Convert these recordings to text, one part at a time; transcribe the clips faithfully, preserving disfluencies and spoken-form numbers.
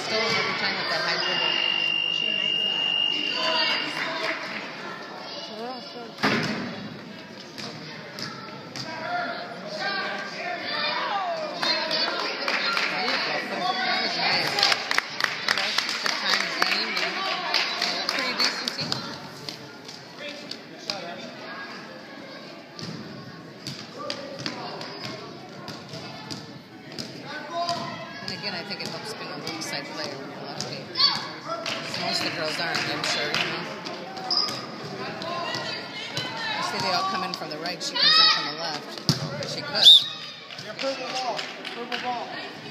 stole him every time with that high dribble. She reminds me Again, I think it helps being a weak side player when you're lefty. Most of the girls aren't, I'm sure, you know. You see they all come in from the right, she comes in from the left. She could. Yeah, purple ball. Purple ball.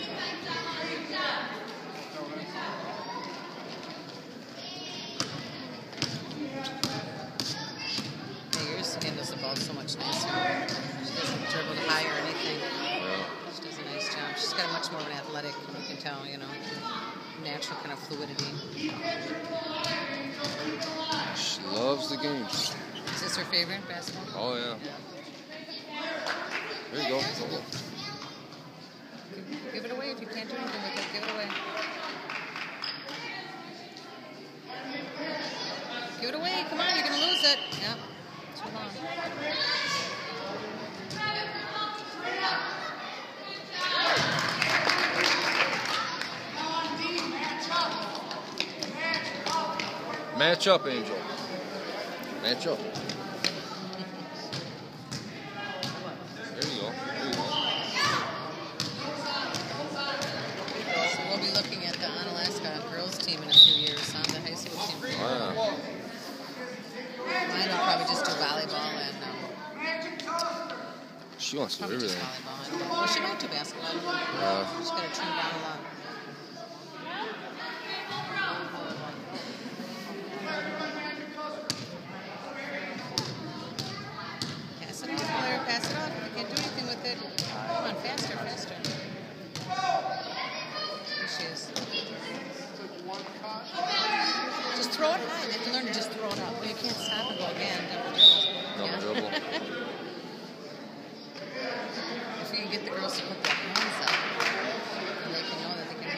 Hey, yours handles the ball so much nicer. She doesn't dribble high or anything. Yeah. She does a nice job. She's got much more of an athletic, you can tell, you know, natural kind of fluidity. She loves the game. Is this her favorite basketball? Oh, yeah. There you go. Give, give it away if you can't do anything with it. Give it away. Give it away. Come on, you're going to lose it. Yep. Too long. Match up, Angel. Match up. There you go. There you go. So we'll be looking at the Onalaska girls team in a few years, huh? The high school team. Oh, yeah. Mine will probably just do volleyball and um, She wants to do probably just everything. volleyball. I don't know. Well, she might do basketball. I don't know. Yeah. She's got to trim down a lot. Pass it off, Blair. Pass it off. You can't do anything with it. Come on, faster, faster. There she is. Just throw it high. They have to learn to just throw it up. Well, you can't stop and go again. Double dribble. Double Yeah. dribble. If you can get the girls to put their hands up, and they can know that they can.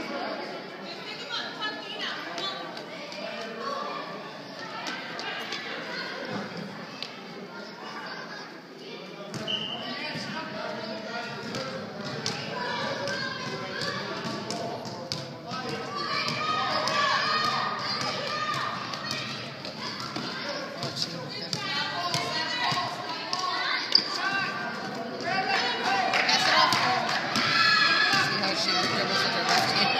Oh, gee, okay. Pass it off her. See how she dribbles with her left hand.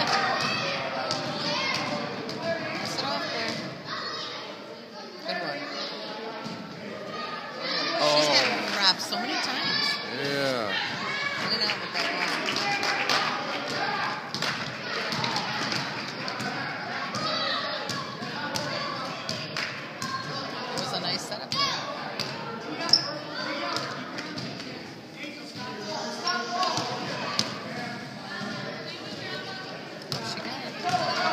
Pass it off there. Good one. She's had him drop so many times. Yeah. In and out with that ball. It was a nice setup. She got it.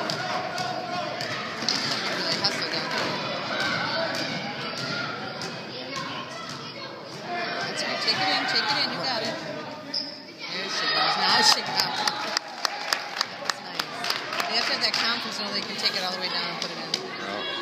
Really hustled down there. That's right. Take it in. Take it in. You got it. There she goes. Now she got it. That was nice. They have to have that confidence to know they can take it all the way down and put it in. Yeah.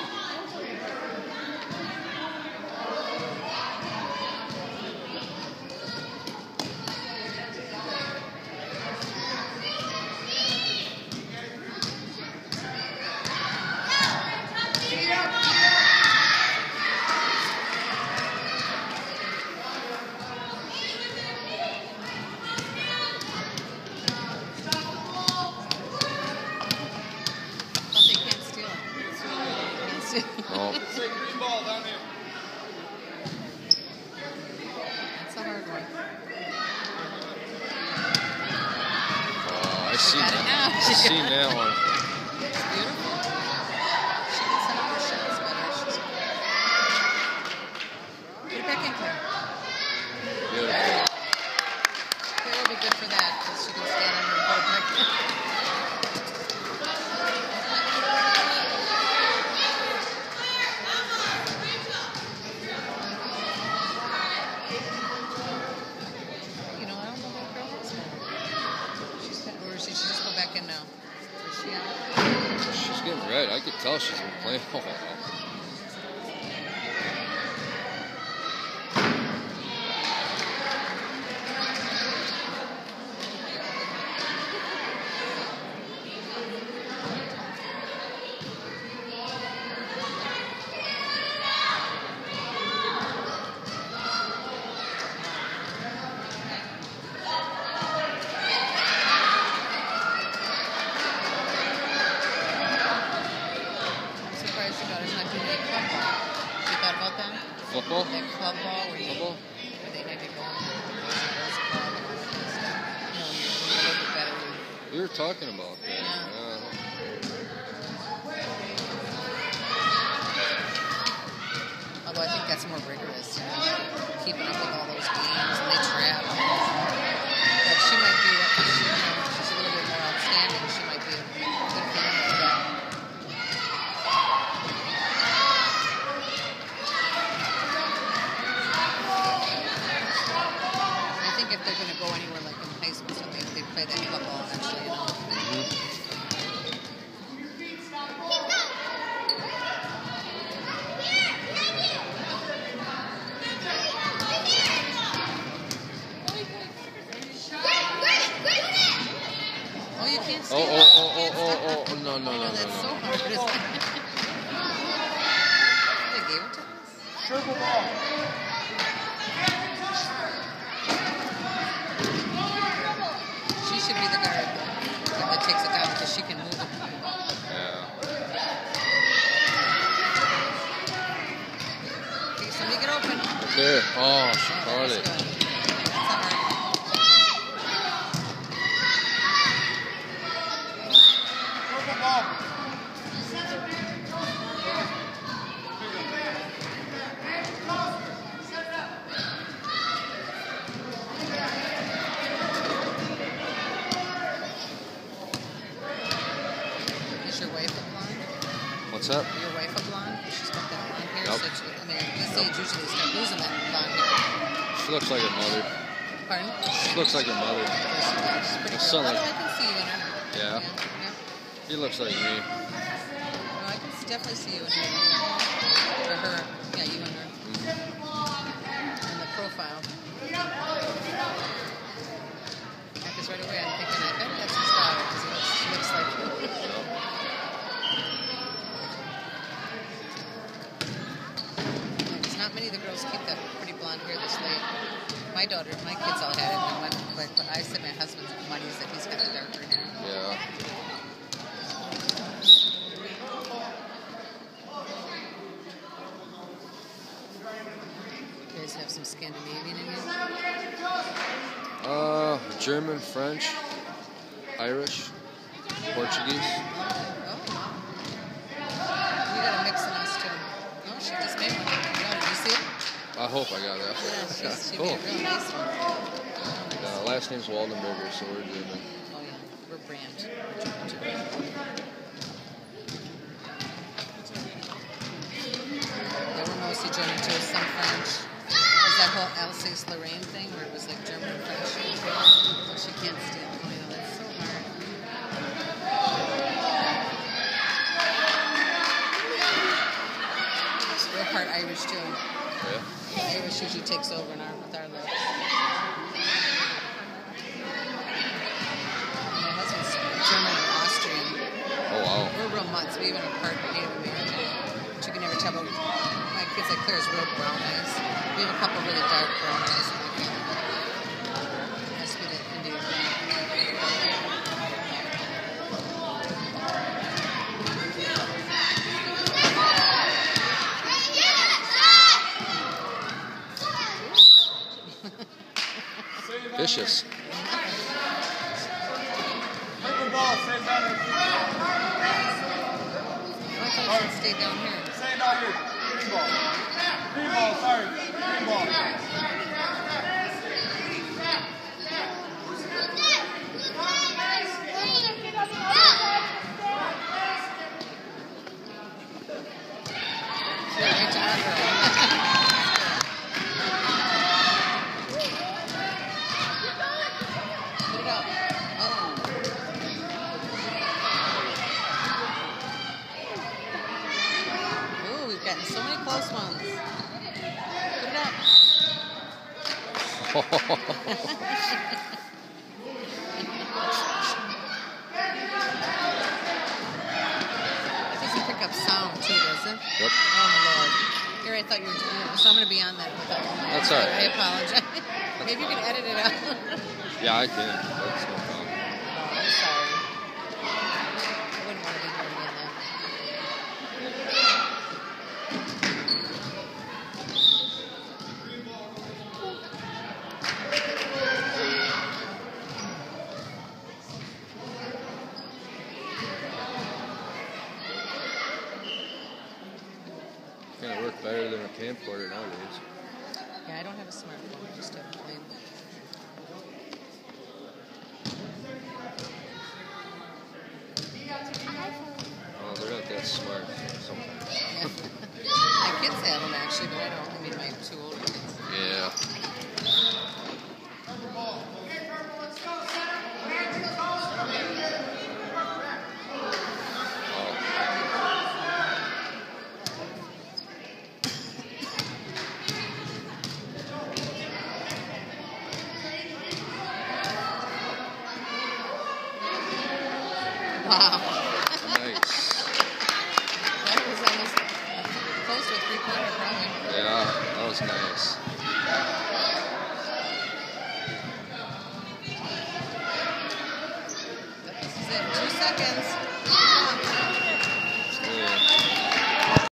But they can't steal it. Can't steal it. No. Say green ball down there. That's a hard one. Oh, I see Got it that. now. I seen that one. It's beautiful. She can set up her shots better. She's Put it back in, Claire. Beautiful. Claire will be good for that because she can stand under and put it back in. You know, I don't know what girl is now. She's got, or she should just go back in now. Right, I could tell she's been playing a while. Football? That club ball where, you, Football? where they had to go in the Boys and Girls Club and all that kind of stuff. You know, when you're, when you're a little bit better. We were talking about that. Yeah. Yeah. Although I think that's more rigorous, you know, keeping up with all those games and they travel. But she might be, she, you know, she's a little bit more outstanding. She might be a good fan for that. If they're going to go anywhere like in high school, so they, they play that football eventually, you know. Mm-hmm. Oh, you can't Oh, stand oh, up. oh, oh, oh, oh, oh, no, no, I no, know, no, that's so no. hard, isn't it? They gave it to us? Triple ball. She should be the guard that takes it down because she can move it. Yeah. Okay, somebody get open. There. Oh, she Oh, caught that's it. good. That's a hard Purple ball. Is your wife a blonde? What's up? Your wife a blonde? She's got that blonde hair. Nope. So she, I mean, this age usually start losing that blonde hair. She looks like her mother. Pardon? She looks like her mother. She's pretty Her girl. son, Oh, like- I can see you in her. Yeah. Yeah. yeah. He looks like me. No, I can s- definitely see you in her. Or her. Yeah, you and her. Mm-hmm. In the profile. Yeah, because right away I'm thinking, I bet that's his daughter because he looks, she looks like you. Because not many of the girls keep that pretty blonde hair this late. My daughter, my kids all had it, and went, but, but I said my husband's money is that he's got the darker hair. Yeah. You guys have some Scandinavian in you? Uh, German, French, Irish, Portuguese. Oh, wow. We got a mix in us too. Oh, she just made one. Yeah, did you see it? I hope I got that. Yeah, she's, she Cool. made a real nice one. Uh, last name's Waldenberger, so we're German. Oh, yeah. We're brand. We're German too. Yeah, we're mostly German too. Some French. There's that whole Alsace-Lorraine thing where it was like German and French. So she can't stand it. Oh, yeah, that's so hard. It's real part Irish too. Yeah. Irish usually takes over in our, with our looks. My husband's German and Austrian. Oh, wow. We're real mutts. We even are part Native American. But you can never tell. But my kids, like Claire's real brown eyes. We have a couple really dark brown eyes. It has to be the Indian brown. Vicious. Purple ball. Stay down here. Why can't you stay down here? Stay down here. Green ball. Green ball. Sorry. Green ball. Yeah, right to our girl. Put it up. Oh. It doesn't pick up sound too, does it? Yep. Oh my lord. Here I thought you were doing, so I'm going to be on that without my That's all right. I apologize. Maybe you can edit it out. Yeah, I can. That's no problem. Oh, I'm sorry. I wouldn't want to be hearing me on that. Kind of work better than a camcorder nowadays. Yeah, I don't have a smartphone. I just have a plain. Oh, they're not that smart sometimes. Yeah. My kids have them actually, but I don't. I mean, my two older kids. Yeah. Wow. Nice. That was almost close to a three-pointer, probably. Yeah, that was nice.